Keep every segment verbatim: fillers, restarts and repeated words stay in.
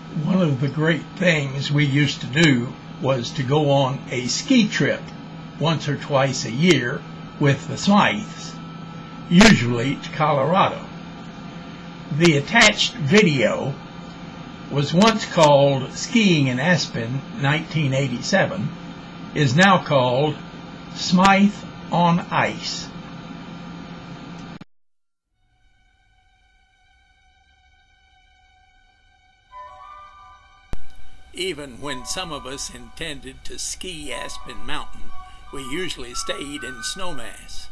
One of the great things we used to do was to go on a ski trip once or twice a year with the Smythes, usually to Colorado. The attached video was once called Skiing in Aspen nineteen eighty-seven, is now called Smythe on Ice. Even when some of us intended to ski Aspen Mountain, we usually stayed in Snowmass.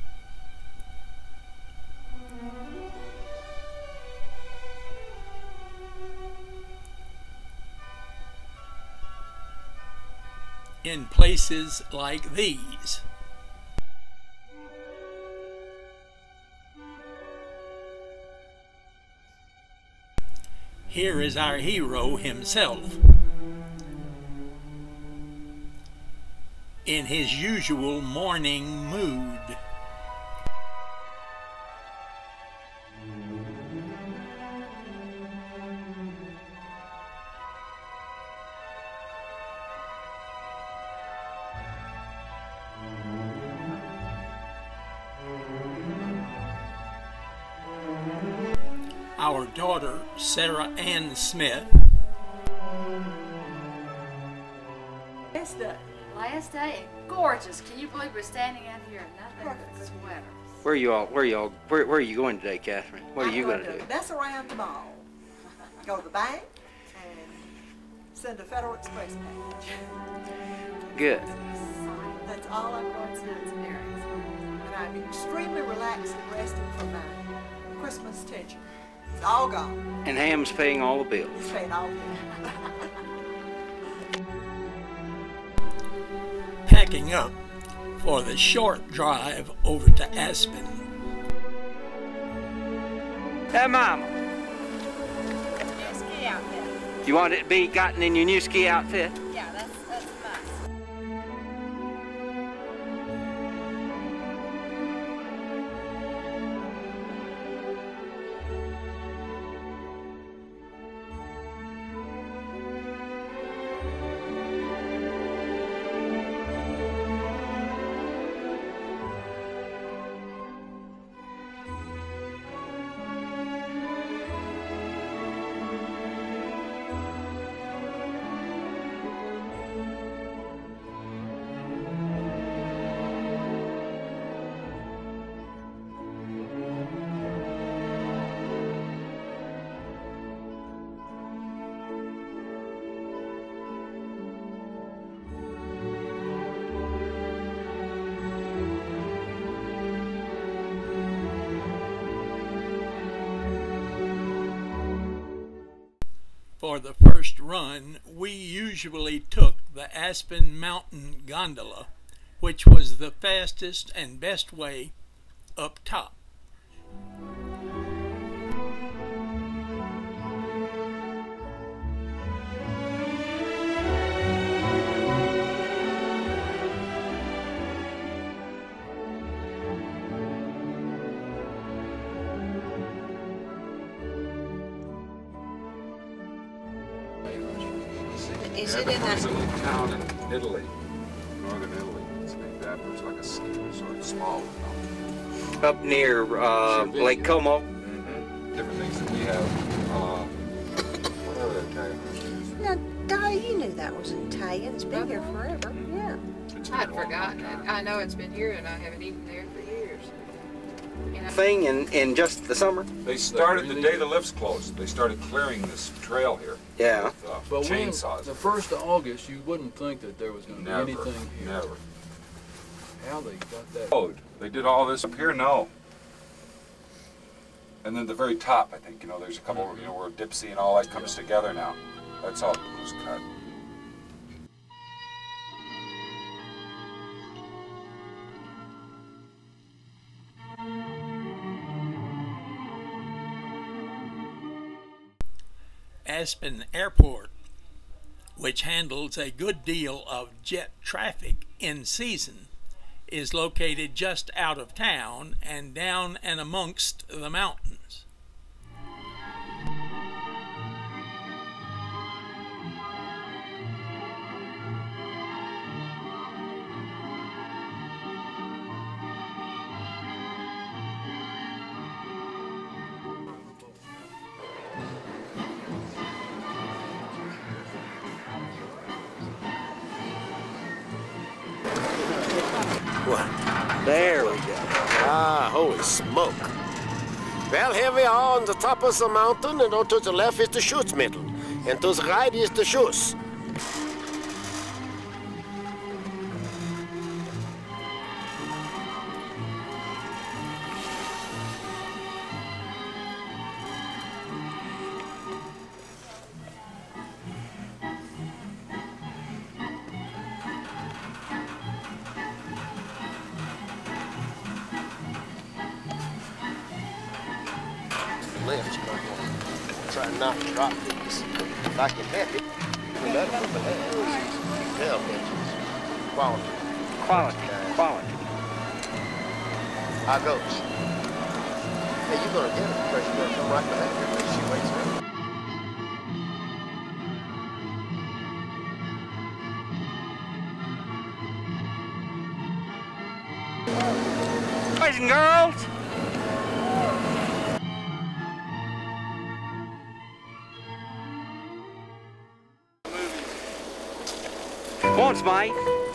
In places like these. Here is our hero himself, in his usual morning mood. Our daughter, Sarah Ann Smith. Last day. Last day. Gorgeous. Can you believe we're standing out here in nothing but sweaters? Where are you all? Where are you all? Where, where are you going today, Catherine? What are I'm you going to to do? Mess around the mall. Go to the bank and send a Federal Express package. Good. That's all I'm going to do. And I'm extremely relaxed and resting from my Christmas tension. It's all gone. And Ham's paying all the bills. He's paying all the bills. Packing up for the short drive over to Aspen. Hey, Mama. New ski outfit. You want it to be gotten in your new ski outfit? Yeah, that's that's a must. For the first run, we usually took the Aspen Mountain Gondola, which was the fastest and best way up top. Is it in that? It's a little town in Italy, northern Italy. It's named after. It's like a sort of small town. Up near uh, Lake Como. Mm-hmm. Different things that we have. Uh, what other Italian restaurants? Now, Di, you knew that was Italian. It's been here forever. Yeah. It's I'd been a long forgotten time. it. I know it's been here and I haven't eaten there for years. You know, Thing in, in just the summer? They started the day the lifts closed. They started clearing this trail here. Yeah. With, uh, But when, chainsaws. the first of August, you wouldn't think that there was going to Never. be anything here. Never. How they got that? Road. They did all this up here? No. And then the very top, I think, you know, there's a couple, you know, where Dipsy and all that comes together now. That's all was cut. Aspen Airport, which handles a good deal of jet traffic in season, is located just out of town and down and amongst the mountains. What? There we go. Ah, holy smoke. Well, here we are on the top of the mountain, and on to the left is the Schutzmittel, and to the right is the Schuss. Left, try not to drop these. If I can help it, we let them move ahead. You can tell engines. Quality. Quality. Quality. How goes? Hey, you're gonna get it because you're gonna come right behind her when she waits there. Boys and girls. Once, mate.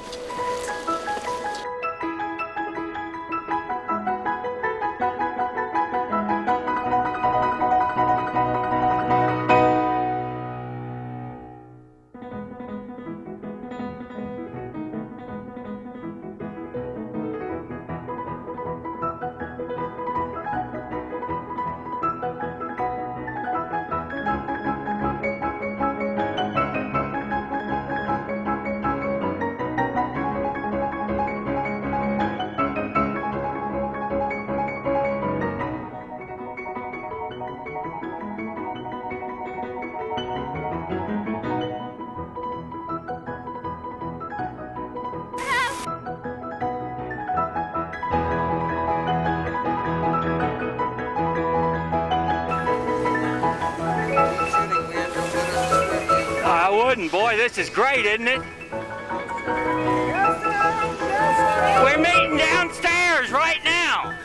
Boy, this is great, isn't it? We're meeting downstairs right now.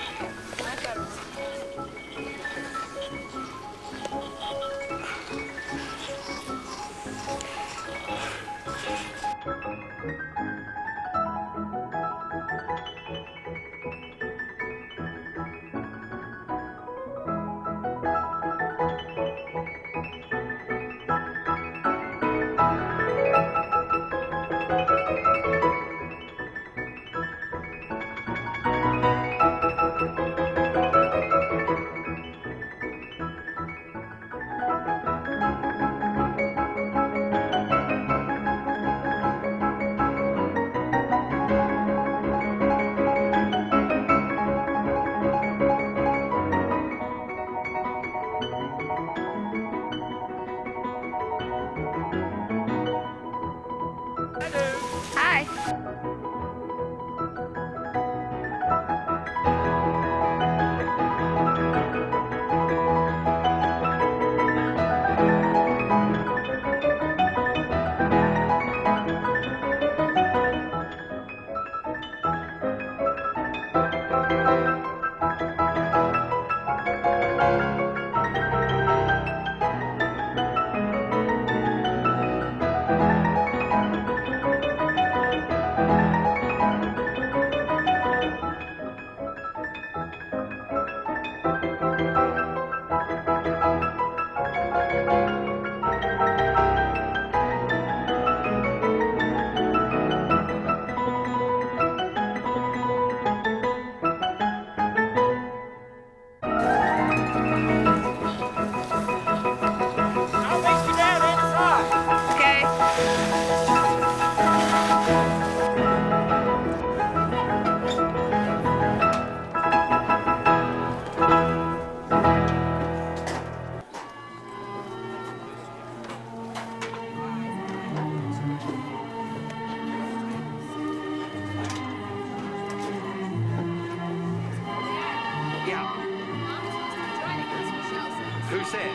Who said?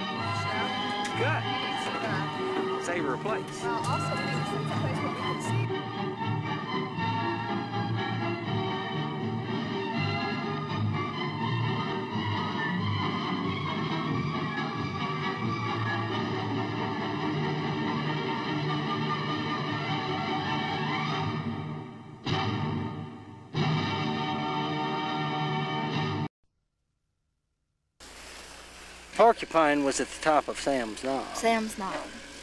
Good. Save her a place. Well, also, we need to save a place where we can see. porcupine was at the top of Sam's Knob. Sam's Knob.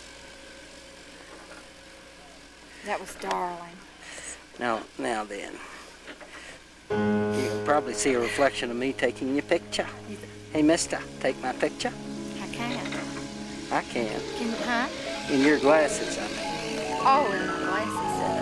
That was Darling. Now, now then. You can probably see a reflection of me taking your picture. Hey, mister, take my picture. I can't. I can. Can you, huh? In your glasses, I mean. Oh, in my glasses.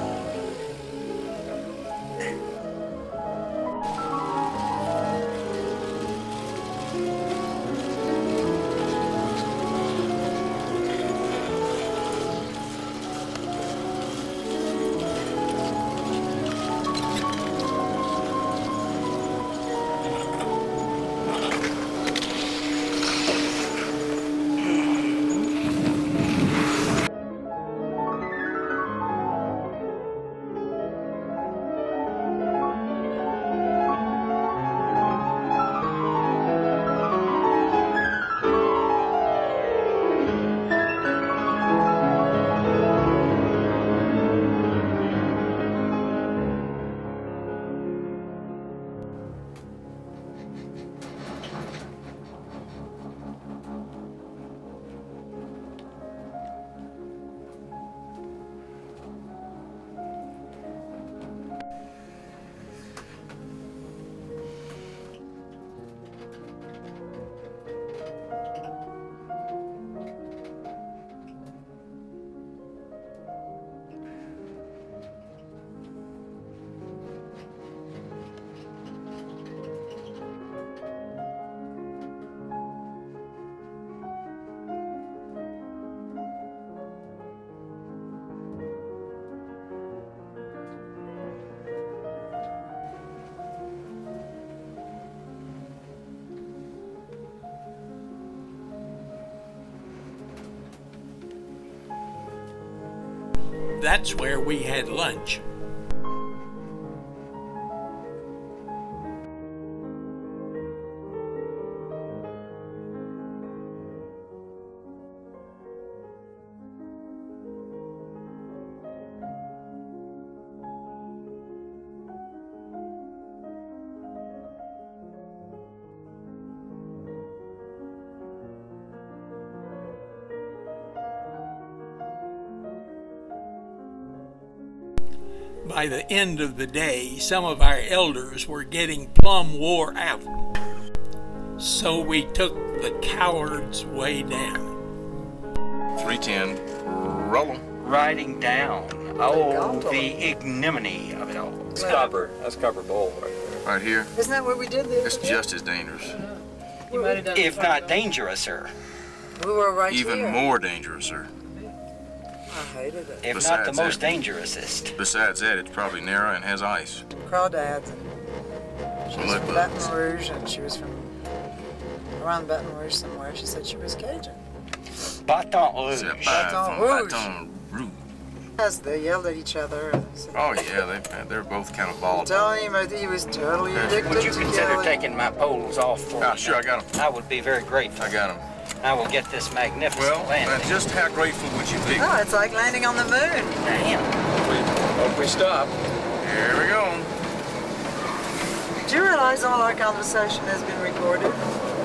That's where we had lunch. By the end of the day, some of our elders were getting plumb wore out. So we took the coward's way down. three ten, roll 'em. Riding down. Oh, the ignominy of it all. That's Copper. That's Copper Bowl right there. Right here. Isn't that where we did this? It's just as dangerous. You might have done If not dangerous-er. We were right Even here. more dangerous, sir. I hated it. If Besides not the that- most dangerousest. Besides that, it's probably narrow and has ice. Crawdads. She was Mud from bugs. Baton Rouge, and she was from around Baton Rouge somewhere. She said she was Cajun. Baton Rouge. Baton Baton Rouge. Rouge. Baton Rouge. Yes, they yelled at each other. And said, Oh yeah, they they're both kind of bald. telling him that he was totally Yeah. addicted Would you to consider Kelly. taking my poles off for Ah, me? sure, I got them. I would be very grateful. I got them. I will get this magnificent Well, landing. uh, just how grateful would you be? Oh, it's like landing on the moon. Damn. If we stop, Here we go. Do you realize all our conversation has been recorded?